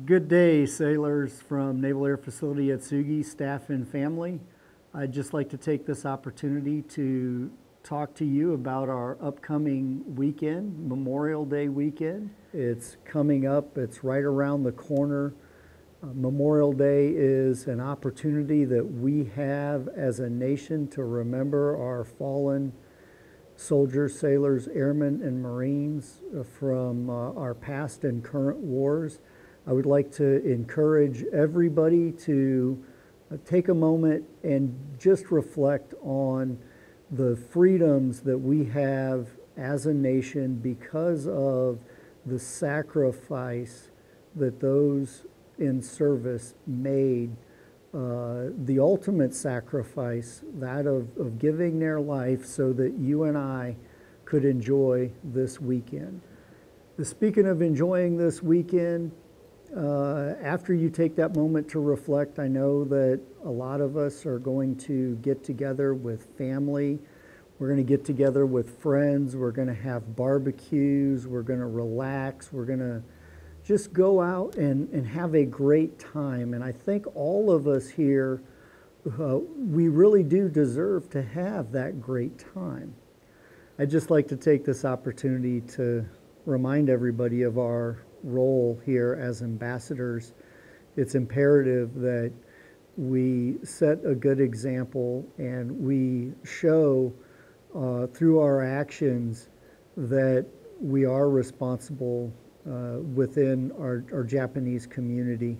Good day, sailors from Naval Air Facility Atsugi, staff and family. I'd just like to take this opportunity to talk to you about our upcoming weekend, Memorial Day weekend. It's coming up, it's right around the corner. Memorial Day is an opportunity that we have as a nation to remember our fallen soldiers, sailors, airmen, and Marines from our past and current wars. I would like to encourage everybody to take a moment and just reflect on the freedoms that we have as a nation because of the sacrifice that those in service made, the ultimate sacrifice, that of giving their life so that you and I could enjoy this weekend. Speaking of enjoying this weekend, after you take that moment to reflect, I know that a lot of us are going to get together with family. We're going to get together with friends. We're going to have barbecues. We're going to relax. We're going to just go out and have a great time. And I think all of us here, we really do deserve to have that great time. I'd just like to take this opportunity to remind everybody of our role here as ambassadors. It's imperative that we set a good example and we show through our actions that we are responsible within our Japanese community.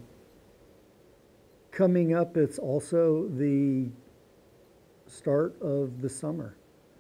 Coming up, it's also the start of the summer,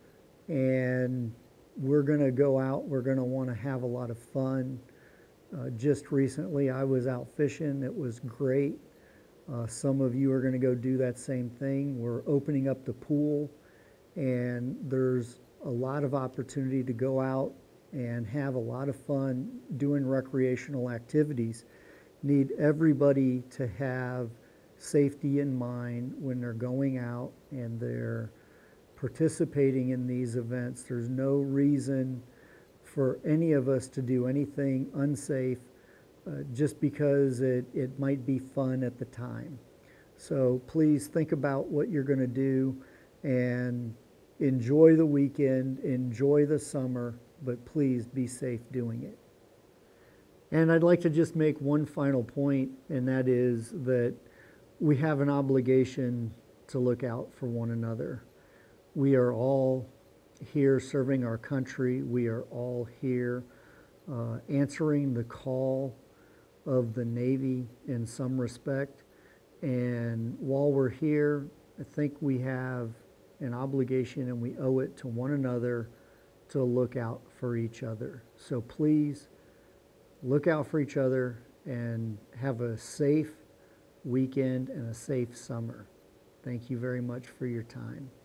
and we're going to go out, we're going to want to have a lot of fun. Just recently I was out fishing. It was great. Some of you are going to go do that same thing. We're opening up the pool, and there's a lot of opportunity to go out and have a lot of fun doing recreational activities. Need everybody to have safety in mind when they're going out and they're participating in these events. There's no reason for any of us to do anything unsafe just because it might be fun at the time. So please think about what you're going to do and enjoy the weekend, enjoy the summer, but please be safe doing it. And I'd like to just make one final point, and that is that we have an obligation to look out for one another. We are all here serving our country. We are all here answering the call of the Navy in some respect. And while we're here, I think we have an obligation and we owe it to one another to look out for each other. So please look out for each other and have a safe weekend and a safe summer. Thank you very much for your time.